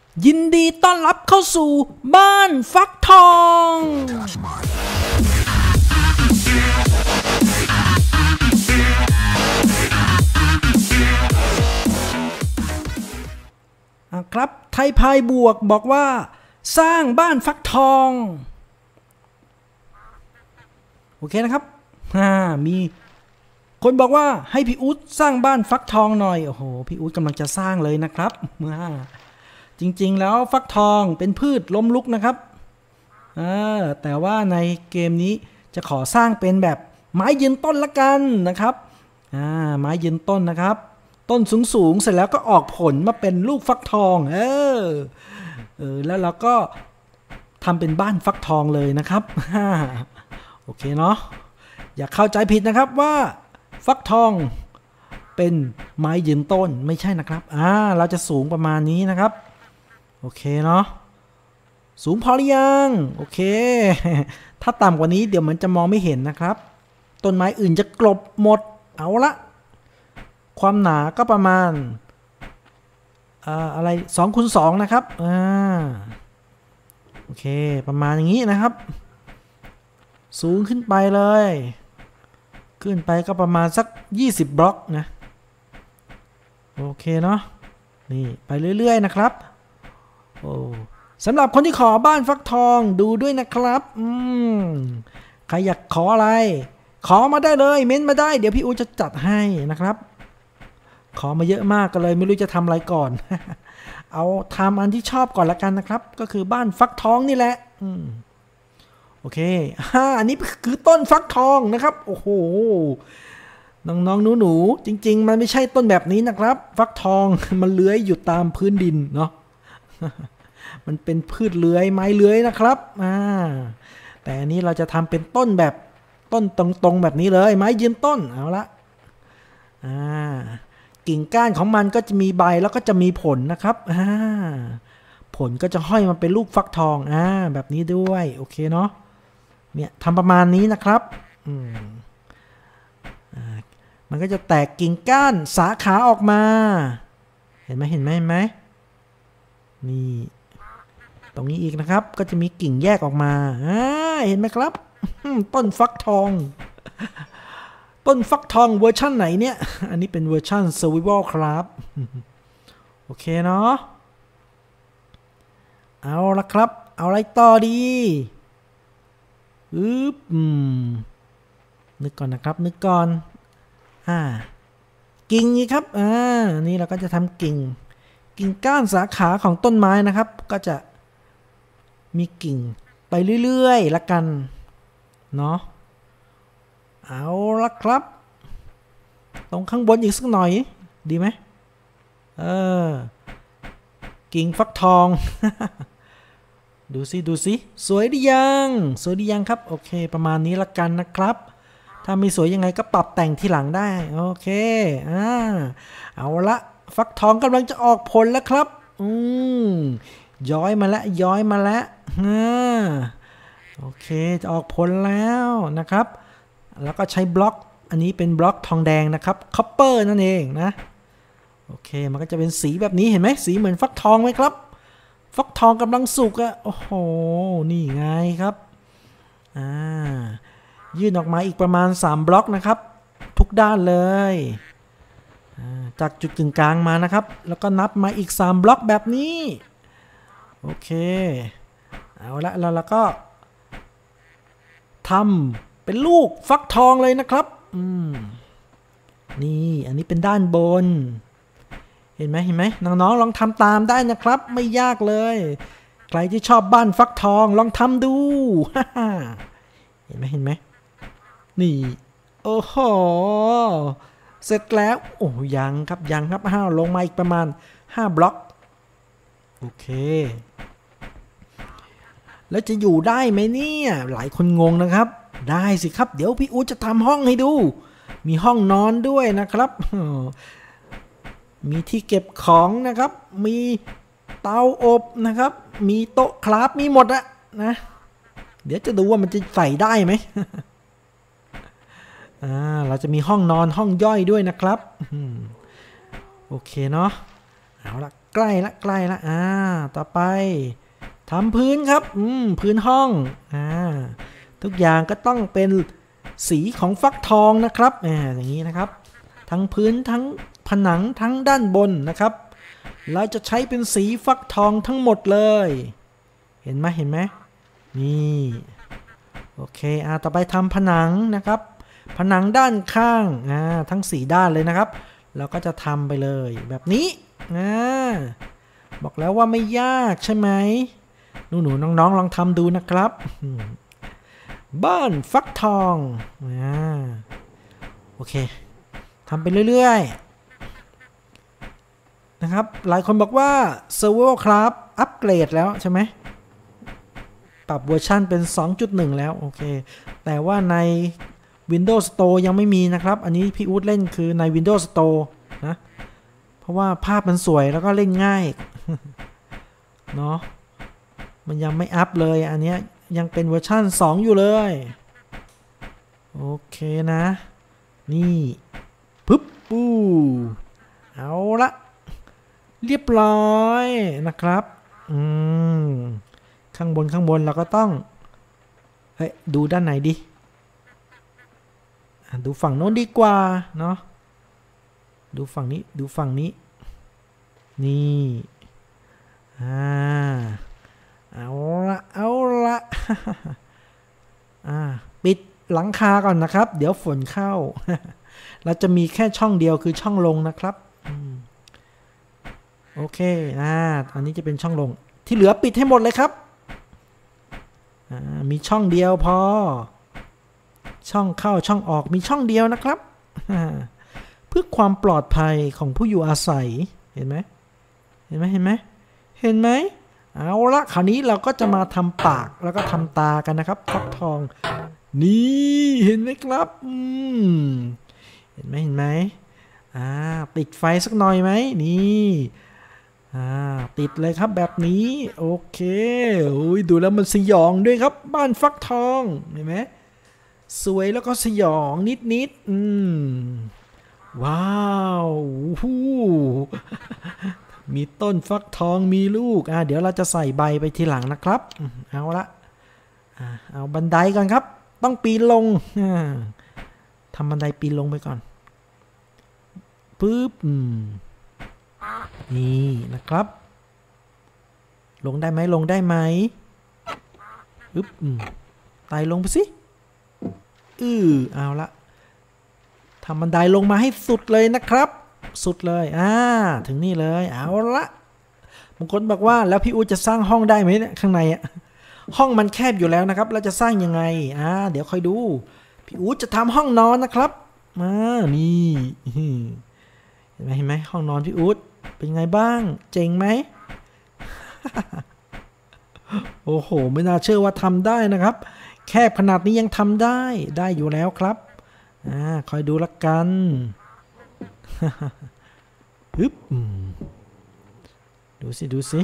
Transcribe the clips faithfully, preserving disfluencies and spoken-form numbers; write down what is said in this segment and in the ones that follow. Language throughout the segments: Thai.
ยินดีต้อนรับเข้าสู่บ้านฟักทองครับไทยพายบวกบอกว่าสร้างบ้านฟักทองโอเคนะครับมีคนบอกว่าให้พี่อุ๊ดสร้างบ้านฟักทองหน่อยโอ้โหพี่อุ๊ดกำลังจะสร้างเลยนะครับจริงๆแล้วฟักทองเป็นพืชล้มลุกนะครับแต่ว่าในเกมนี้จะขอสร้างเป็นแบบไม้ยืนต้นละกันนะครับไม้ยืนต้นนะครับต้นสูงๆเสร็จแล้วก็ออกผลมาเป็นลูกฟักทองเออเออแล้วเราก็ทำเป็นบ้านฟักทองเลยนะครับโอเคเนาะอย่าเข้าใจผิดนะครับว่าฟักทองเป็นไม้ยืนต้นไม่ใช่นะครับอ่าเราจะสูงประมาณนี้นะครับโอเคเนาะสูงพอหรือยังโอเคถ้าต่ำกว่านี้เดี๋ยวมันจะมองไม่เห็นนะครับต้นไม้อื่นจะกลบหมดเอาละความหนาก็ประมาณอ่าอะไรสองคูณสองนะครับอ่าโอเคประมาณอย่างนี้นะครับสูงขึ้นไปเลยขึ้นไปก็ประมาณสักยี่สิบบล็อกนะโอเคเนาะนี่ไปเรื่อยๆนะครับโอ้สำหรับคนที่ขอบ้านฟักทองดูด้วยนะครับอืมใครอยากขออะไรขอมาได้เลยเม้นมาได้เดี๋ยวพี่อูจะจัดให้นะครับขอมาเยอะมากก็เลยไม่รู้จะทำอะไรก่อน เอาทำอันที่ชอบก่อนละกันนะครับก็คือบ้านฟักทองนี่แหละอืมโอเคอันนี้คือต้นฟักทองนะครับโอ้โหน้องๆหนูๆจริงๆมันไม่ใช่ต้นแบบนี้นะครับฟักทองมันเลื้อยอยู่ตามพื้นดินเนาะ มันเป็นพืชเลื้อยไม้เลื้อยนะครับอ่าแต่อันนี้เราจะทำเป็นต้นแบบต้นตรงๆแบบนี้เลยไม้ยืนต้นเอาละอ่ากิ่งก้านของมันก็จะมีใบแล้วก็จะมีผลนะครับอ่าผลก็จะห้อยมาเป็นลูกฟักทองอ่าแบบนี้ด้วยโอเคเนาะเนี่ยทำประมาณนี้นะครับอืมอ่ามันก็จะแตกกิ่งก้านสาขาออกมาเห็นไหมเห็นไหมเห็นไหมนี่ตรงนี้อีกนะครับก็จะมีกิ่งแยกออกมาอ่าเห็นไหมครับต้นฟักทองต้นฟักทองเวอร์ชั่นไหนเนี่ยอันนี้เป็นเวอร์ชั่น Survival ครับโอเคเนาะเอาละครับเอาอะไรต่อดีอึ๊บอืมนึกก่อนนะครับนึกก่อนอ่ากิ่งนี่ครับอ่านี่เราก็จะทำกิ่งกิ่งก้านสาขาของต้นไม้นะครับก็จะมีกิ่งไปเรื่อยๆละกันเนาะเอาละครับตรงข้างบนอีกสักหน่อยดีไหมเออกิ่งฟักทอง ดูสิดูสิสวยดียังสวยดียังครับโอเคประมาณนี้ละกันนะครับถ้าไม่สวยยังไงก็ปรับแต่งทีหลังได้โอเคอ่าเอาละฟักทองกำลังจะออกผลแล้วครับอืมย้อยมาแล้วย้อยมาแล้วอ่าโอเคจะออกผลแล้วนะครับแล้วก็ใช้บล็อกอันนี้เป็นบล็อกทองแดงนะครับคัพเปอร์นั่นเองนะโอเคมันก็จะเป็นสีแบบนี้เห็นไหมสีเหมือนฟักทองไหมครับฟักทองกำลังสุกอะโอ้โหนี่ไงครับอ่ายื่นออกมาอีกประมาณสามบล็อกนะครับทุกด้านเลยจากจุดกึ่งกลางมานะครับแล้วก็นับมาอีกสามบล็อกแบบนี้โอเคเอาละแล้วเราก็ทำเป็นลูกฟักทองเลยนะครับอืมนี่อันนี้เป็นด้านบนเห็นไหมเห็นไหมน้องๆลองทำตามได้นะครับไม่ยากเลยใครที่ชอบบ้านฟักทองลองทำดู เห็นไหมเห็นไหมนี่โอ้โหเสร็จแล้วโอ้ยังครับยังครับห้าลงมาอีกประมาณห้าบล็อกโอเคแล้วจะอยู่ได้ไหมเนี่ยหลายคนงงนะครับได้สิครับเดี๋ยวพี่อู๋จะทำห้องให้ดูมีห้องนอนด้วยนะครับมีที่เก็บของนะครับมีเตาอบนะครับมีโต๊ะคราฟมีหมดอะนะเดี๋ยวจะดูว่ามันจะใส่ได้ไหม อ่าเราจะมีห้องนอนห้องย่อยด้วยนะครับโอเคเนาะเอาละกใกล้ละใกล้ละอ่าต่อไปทำพื้นครับอืมพื้นห้องอ่าทุกอย่างก็ต้องเป็นสีของฟักทองนะครับอ่าอย่างนี้นะครับทั้งพื้นทั้งผนังทั้งด้านบนนะครับเราจะใช้เป็นสีฟักทองทั้งหมดเลยเห็นไหมเห็นไหมนี่โอเคอ่าต่อไปทำผนังนะครับผนังด้านข้างอ่าทั้งสี่ด้านเลยนะครับเราก็จะทำไปเลยแบบนี้อ่าบอกแล้วว่าไม่ยากใช่ไหมหนูหนูน้องๆลองทำดูนะครับบ้านฟักทองอ่าโอเคทำไปเรื่อยๆนะครับหลายคนบอกว่า Server ครับอัปเกรดแล้วใช่ไหมปรับเวอร์ชันเป็น สองจุดหนึ่ง แล้วโอเคแต่ว่าใน Windows Store ยังไม่มีนะครับอันนี้พี่อู๊ดเล่นคือใน Windows Store นะเพราะว่าภาพมันสวยแล้วก็เล่นง่ายเนาะมันยังไม่อัปเลยอันนี้ยังเป็นเวอร์ชันสองอยู่เลยโอเคนะนี่ปึ๊บปูเอาละเรียบร้อยนะครับอืมข้างบนข้างบนเราก็ต้องเฮ้ยดูด้านไหนดีดูฝั่งโน้นดีกว่าเนาะดูฝั่งนี้ดูฝั่งนี้นี่อ่าเอาละเอาละ อ่าปิดหลังคาก่อนนะครับเดี๋ยวฝนเข้า เราจะมีแค่ช่องเดียวคือช่องลงนะครับโอเคอ่าอันนี้จะเป็นช่องลงที่เหลือปิดให้หมดเลยครับอ่ามีช่องเดียวพอช่องเข้าช่องออกมีช่องเดียวนะครับเพื่อความปลอดภัยของผู้อยู่อาศัยเห็นไหมเห็นไหมเห็นไหมเห็นไหมเอาละคราวนี้เราก็จะมาทำปากแล้วก็ทำตากันนะครับฟักทองนี่เห็นไหมครับอืมเห็นไหมเห็นไหมอ่าติดไฟสักหน่อยไหมนี่อ่าติดเลยครับแบบนี้โอเคโอ้ยดูแล้วมันสยองด้วยครับบ้านฟักทองเห็นไหมสวยแล้วก็สยองนิดนิดอืมว้าวมีต้นฟักทองมีลูกอ่าเดี๋ยวเราจะใส่ใบไปทีหลังนะครับเอาละอ่าเอาบันไดก่อนครับต้องปีนลงทำบันไดปีนลงไปก่อนปึ๊บนี่นะครับลงได้ไหมลงได้ไหมปึ๊บไต่ลงไปสิอือเอาละทำบันไดลงมาให้สุดเลยนะครับสุดเลยอ่าถึงนี่เลยเอาละบางคนบอกว่าแล้วพี่อู๋จะสร้างห้องได้ไหมเนี่ยข้างในอ่ะห้องมันแคบอยู่แล้วนะครับเราจะสร้างยังไงอ่าเดี๋ยวค่อยดูพี่อู๋จะทำห้องนอนนะครับมานี่เห็นไหมเห็นไหมห้องนอนพี่อู๋เป็นไงบ้างเจ๋งไหม โอ้โหไม่น่าเชื่อว่าทำได้นะครับแคบขนาดนี้ยังทำได้ได้อยู่แล้วครับอ่าคอยดูละกันฮึบดูสิดูสิ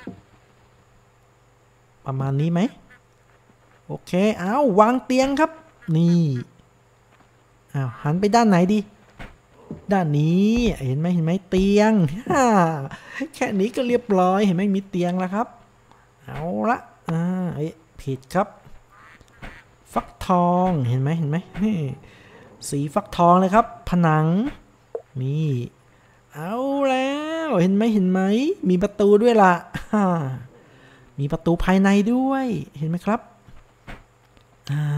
ประมาณนี้ไหมโอเคเอาวางเตียงครับนี่อ้าวหันไปด้านไหนดีด้านนี้เห็นไหมเห็นไหมเตียงแค่นี้ก็เรียบร้อยเห็นไหมมีเตียงแล้วครับเอาละอ่าเอ๊ะผิดครับฟักทองเห็นไหมเห็นไหมสีฟักทองเลยครับผนังนี่เอาแล้วเห็นไหมเห็นไหมมีประตูด้วยล่ะมีประตูภายในด้วยเห็นไหมครับอ่า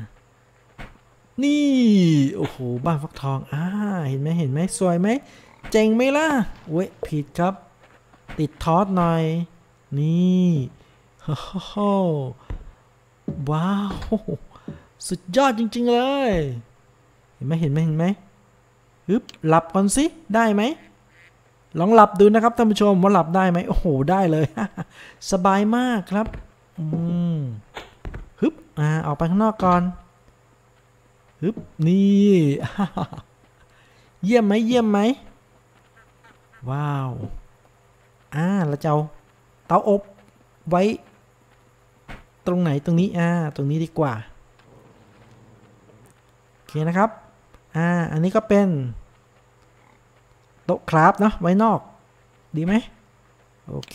นี่โอ้โหบ้านฟักทองอ่าเห็นไหมเห็นไหมสวยไหมเจ๋งไหมล่ะเว้ยผิดครับติดทอสหน่อยนี่โอ้โหว้าวสุดยอดจริงๆเลยเห็นไหมเห็นไหมเห็นไหมฮึบหลับก่อนสิได้ไหมลองหลับดูนะครับท่านผู้ชมว่าหลับได้ไหมโอ้โหได้เลย สบายมากครับอืมฮึบอ่าออกไปข้างนอกก่อนฮึบนี่ เยี่ยมไหมเยี่ยมไหมว้าวอ่าเราจะเอาเตาอบไว้ตรงไหนตรงนี้อ่าตรงนี้ดีกว่าโอเคนะครับอ่าอันนี้ก็เป็นโต๊ะคราฟเนาะไว้นอกดีไหมโอเค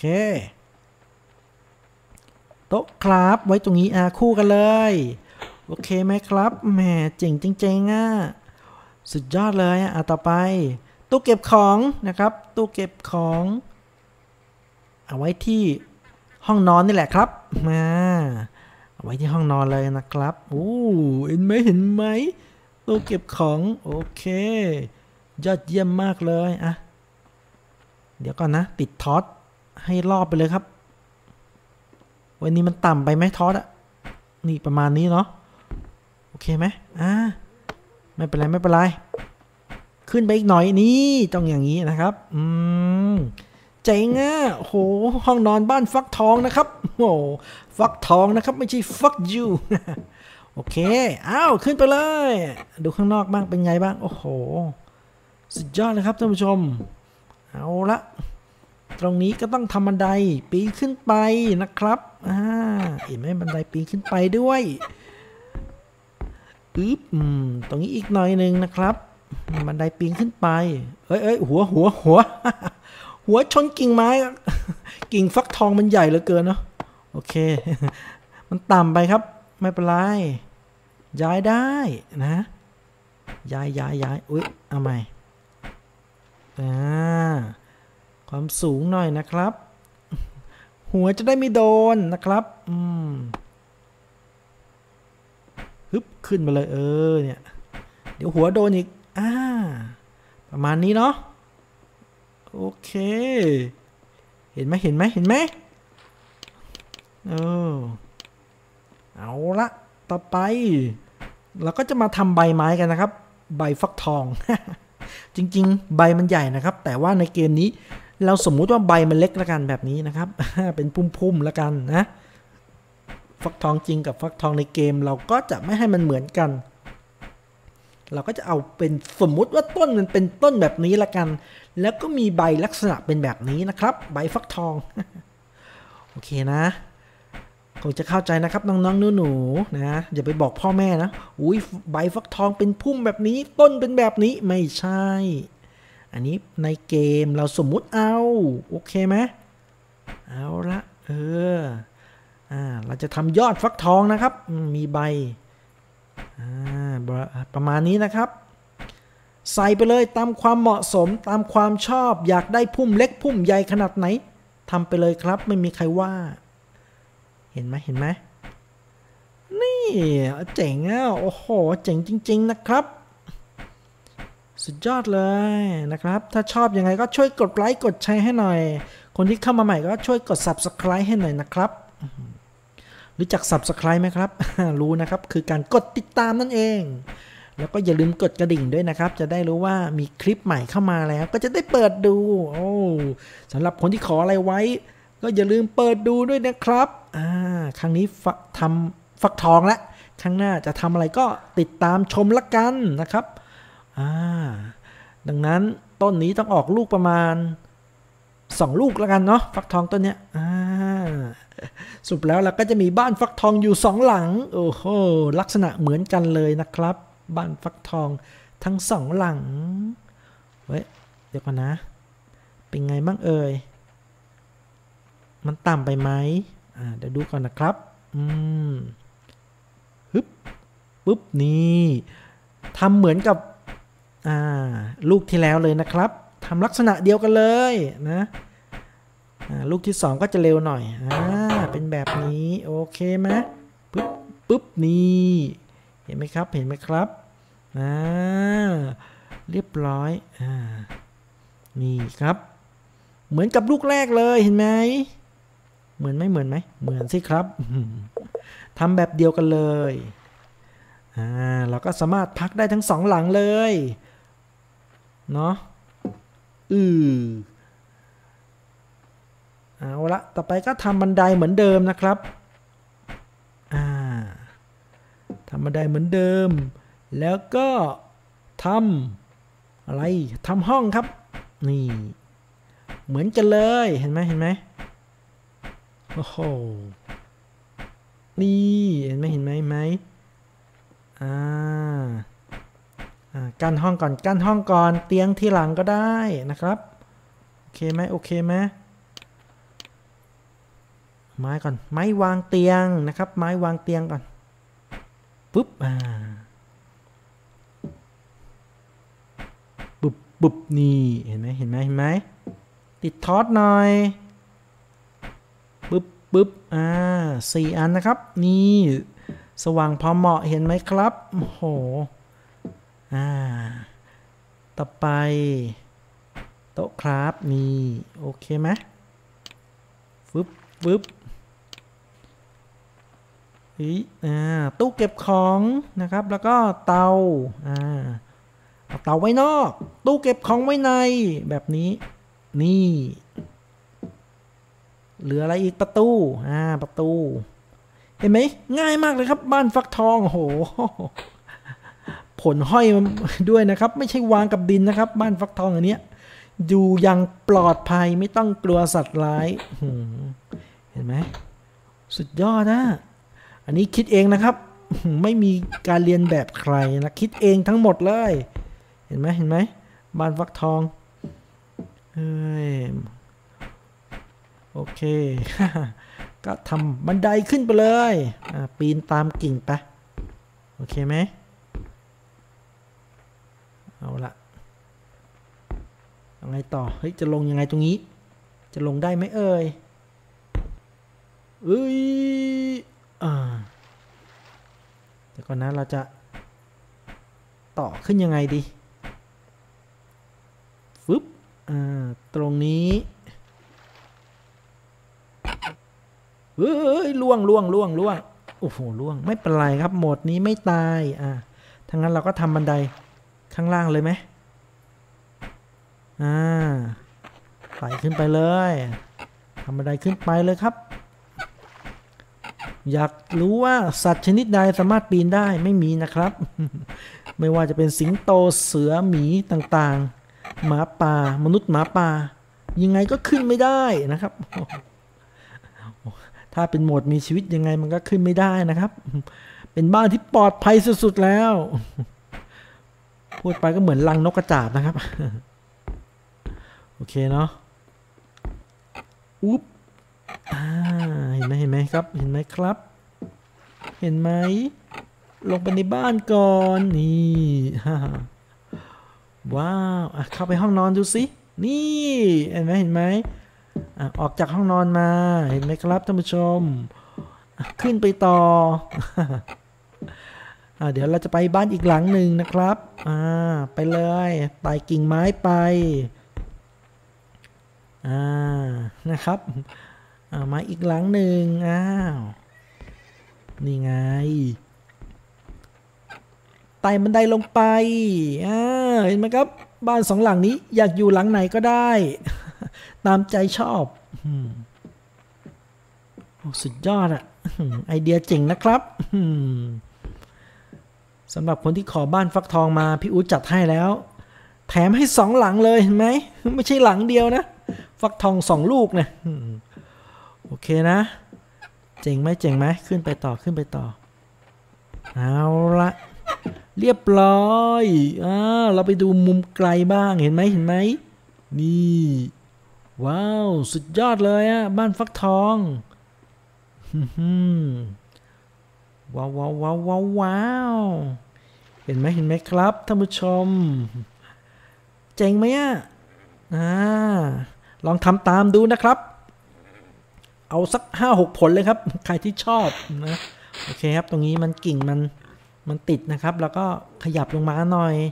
โต๊ะครับไว้ตรงนี้อ่ะคู่กันเลยโอเคไหมครับแหมเจ๋งจริงๆอ่ะสุดยอดเลยอ่ะต่อไปตู้เก็บของนะครับตู้เก็บของเอาไว้ที่ห้องนอนนี่แหละครับมาเอาไว้ที่ห้องนอนเลยนะครับโอ้เห็นไหมเห็นไหมตู้เก็บของโอเคยอดเยี่ยมมากเลยอ่ะเดี๋ยวก่อนนะติดท็อตให้รอบไปเลยครับวันนี้มันต่ำไปไหมท็อตอะนี่ประมาณนี้เนาะโอเคไหมอ่าไม่เป็นไรไม่เป็นไรขึ้นไปอีกหน่อยนี่ต้องอย่างนี้นะครับอืมเจ๋งอ่ะโหห้องนอนบ้านฟักทองนะครับโอ้ฟักทองนะครับไม่ใช่ฟักยูโอเคอ้าวขึ้นไปเลยดูข้างนอกบ้างเป็นไงบ้างโอ้โหสุดยอดเลยครับท่านผู้ชมเอาละตรงนี้ก็ต้องทำบันไดปีนขึ้นไปนะครับอ่าเห็นไหมบันไดปีนขึ้นไปด้วยอึ๊บอืมตรงนี้อีกหน่อยหนึ่งนะครับบันไดปีนขึ้นไปเอ้ยเอ้ยหัวหัวหัวหัวชนกิ่งไม้กิ่งฟักทองมันใหญ่เหลือเกินเนาะโอเคมันต่ำไปครับไม่เป็นไรย้ายได้นะย้ายย้ายย้ายอุ๊ยเอาใหม่อ่าความสูงหน่อยนะครับหัวจะได้ไม่โดนนะครับอืมฮึบขึ้นมาเลยเออเนี่ยเดี๋ยวหัวโดนอีกอ่าประมาณนี้เนาะโอเคเห็นไหมเห็นไหมเห็นไหมเออเอาละต่อไปเราก็จะมาทำใบไม้กันนะครับใบฟักทอง จริงๆใบมันใหญ่นะครับแต่ว่าในเกมนี้เราสมมุติว่าใบมันเล็กละกันแบบนี้นะครับ เป็นพุ่มๆละกันนะฟักทองจริงกับฟักทองในเกมเราก็จะไม่ให้มันเหมือนกันเราก็จะเอาเป็นสมมุติว่าต้นมันเป็นต้นแบบนี้ละกันแล้วก็มีใบลักษณะเป็นแบบนี้นะครับใบฟักทอง โอเคนะคงจะเข้าใจนะครับน้องๆหนูๆนะอย่าไปบอกพ่อแม่นะอุ้ยใบฟักทองเป็นพุ่มแบบนี้ต้นเป็นแบบนี้ไม่ใช่อันนี้ในเกมเราสมมุติเอาโอเคไหมเอาละเอออ่าเราจะทำยอดฟักทองนะครับมีใบอ่าประมาณนี้นะครับใส่ไปเลยตามความเหมาะสมตามความชอบอยากได้พุ่มเล็กพุ่มใหญ่ขนาดไหนทำไปเลยครับไม่มีใครว่าเห็นไหมเห็นไหมนี่เจ๋งอ่ะโอ้โหเจ๋งจริงๆนะครับสุดยอดเลยนะครับถ้าชอบยังไงก็ช่วยกดไลค์กดแชร์ให้หน่อยคนที่เข้ามาใหม่ก็ช่วยกด ซับสไครบ์ ให้หน่อยนะครับรู้จัก ซับสไครบ์ ไหมครับ รู้นะครับคือการกดติดตามนั่นเองแล้วก็อย่าลืมกดกระดิ่งด้วยนะครับจะได้รู้ว่ามีคลิปใหม่เข้ามาแล้วก็จะได้เปิดดูโอ้สำหรับคนที่ขออะไรไว้ก็อย่าลืมเปิดดูด้วยนะครับอ่าครั้งนี้ทำฟักทองแล้วครั้งหน้าจะทำอะไรก็ติดตามชมละกันนะครับอ่าดังนั้นต้นนี้ต้องออกลูกประมาณสองลูกแล้วกันเนาะฟักทองต้นเนี้ยอ่าสุดแล้วเราก็จะมีบ้านฟักทองอยู่สองหลังโอ้โหลักษณะเหมือนกันเลยนะครับบ้านฟักทองทั้งสองหลังเว้ยเดี๋ยวก่อนนะเป็นไงบ้างเอ่ยมันต่ำไปไหมอ่าเดี๋ยวดูก่อนนะครับอืมฮึบปุ๊บนี่ทำเหมือนกับอ่าลูกที่แล้วเลยนะครับทำลักษณะเดียวกันเลยนะอ่าลูกที่สองก็จะเร็วหน่อยอ่าเป็นแบบนี้โอเคไหมปุ๊บปุ๊บนี่เห็นไหมครับเห็นไหมครับอ่าเรียบร้อยอ่านี่ครับเหมือนกับลูกแรกเลยเห็นไหมเหมือนไหมเหมือนไหมเหมือนสิครับทำแบบเดียวกันเลยอ่าเราก็สามารถพักได้ทั้งสองหลังเลยเนาะอือเอาละต่อไปก็ทำบันไดเหมือนเดิมนะครับอ่าทำบันไดเหมือนเดิมแล้วก็ทำอะไรทำห้องครับนี่เหมือนกันเลยเห็นไหมเห็นไหมโอ้โหนี่เห็นไหมเห็นไหมไหมอ่ากั้นห้องก่อนกั้นห้องก่อนเตียงที่หลังก็ได้นะครับโอเคไหมโอเคไหมไม้ก่อนไม้วางเตียงนะครับไม้วางเตียงก่อนปุ๊บอ่าปุ๊บปุ๊บนี่เห็นไหมเห็นไหมเห็นไหมติดทอสหน่อยปุ๊บปุ๊บอ่าสี่อันนะครับนี่สว่างพอเหมาะเห็นไหมครับโอ้โหอ่าต่อไปโต๊ะครับนี่โอเคไหมปุ๊บปุ๊บอ่าตู้เก็บของนะครับแล้วก็เตาอ่าเอาเตาไว้นอกตู้เก็บของไว้ในแบบนี้นี่เหลืออะไรอีกประตูอ่าประตูเห็นไหมง่ายมากเลยครับบ้านฟักทองโอ้โหผลห้อยด้วยนะครับไม่ใช่วางกับดินนะครับบ้านฟักทองอันเนี้ยอยู่อย่างปลอดภัยไม่ต้องกลัวสัตว์ร้ายเห็นไหมสุดยอดนะอันนี้คิดเองนะครับไม่มีการเรียนแบบใครนะคิดเองทั้งหมดเลยเห็นไหมเห็นไหมบ้านฟักทองเฮ้ยโอเคก็ทำบันไดขึ้นไปเลยปีนตามกิ่งไปโอเคไหมเอาละเอาไงต่อเฮ้ยจะลงยังไงตรงนี้จะลงได้ไหมเอ่ยเอ้ยอ่าแต่ก่อนนะเราจะต่อขึ้นยังไงดีฟึบอ่าตรงนี้เฮ้ยล่วงล่วงล่วงล่วงโอ้โหล่วงไม่เป็นไรครับโหมดนี้ไม่ตายอ่าทั้งนั้นเราก็ทำบันไดข้างล่างเลยไหมอ่าไต่ขึ้นไปเลยทำบันไดขึ้นไปเลยครับอยากรู้ว่าสัตว์ชนิดใดสามารถปีนได้ไม่มีนะครับ ไม่ว่าจะเป็นสิงโตเสือหมีต่างๆหมาป่ามนุษย์หมาป่ายังไงก็ขึ้นไม่ได้นะครับ ถ้าเป็นโหมดมีชีวิตยังไงมันก็ขึ้นไม่ได้นะครับเป็นบ้านที่ปลอดภัยสุดๆแล้วพูดไปก็เหมือนรังนกกระจาบนะครับโอเคเนาะอุ๊บอ่าเห็นไหมเห็นไหมครับเห็นไหมครับเห็นไหมลงไปในบ้านก่อนนี่ว้าวอ่ะเข้าไปห้องนอนดูสินี่เห็นไหมเห็นไหมอ่ะออกจากห้องนอนมาเห็นไหมครับท่านผู้ชมขึ้นไปต่ออ่ะเดี๋ยวเราจะไปบ้านอีกหลังหนึ่งนะครับอ่าไปเลยไต่กิ่งไม้ไปอ่านะครับอ่ามาอีกหลังหนึ่งอ้าวนี่ไงไต่บันไดลงไปอ่าเห็นไหมครับบ้านสองหลังนี้อยากอยู่หลังไหนก็ได้ตามใจชอบโอ้สุดยอดอะไอเดียเจ๋งนะครับสำหรับคนที่ขอบ้านฟักทองมาพี่อู๋จัดให้แล้วแถมให้สองหลังเลยเห็นไหมไม่ใช่หลังเดียวนะฟักทองสองลูกเนี่ยโอเคนะเจ๋งไหมเจ๋งไหมขึ้นไปต่อขึ้นไปต่อเอาละเรียบร้อยอ่าเราไปดูมุมไกลบ้างเห็นไหมเห็นไหมนี่ว้าวสุดยอดเลยอ่ะบ้านฟักทองว้าวว้าวว้าวว้าวว้าวเห็นไหมเห็นไหมครับท่านผู้ชมเจ๋งไหมอ่ะอ่าลองทำตามดูนะครับเอาสักห้าหกผลเลยครับใครที่ชอบนะโอเคครับตรงนี้มันกิ่งมันมันติดนะครับแล้วก็ขยับลงมาหน่อย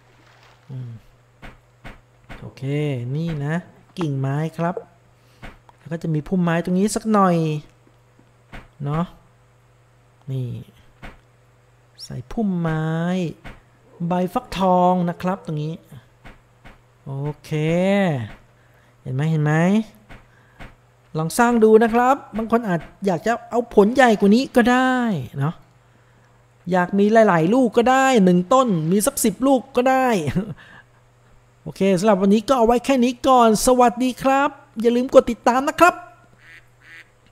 โอเคนี่นะกิ่งไม้ครับแล้วก็จะมีพุ่มไม้ตรงนี้สักหน่อยเนาะนี่ใส่พุ่มไม้ใบฟักทองนะครับตรงนี้โอเคเห็นไหมเห็นไหมลองสร้างดูนะครับบางคนอาจอยากจะเอาผลใหญ่กว่านี้ก็ได้เนาะอยากมีหลายๆลูกก็ได้หนึ่งต้นมีสักสิบลูกก็ได้โอเคสำหรับวันนี้ก็เอาไว้แค่นี้ก่อนสวัสดีครับอย่าลืมกดติดตามนะครับ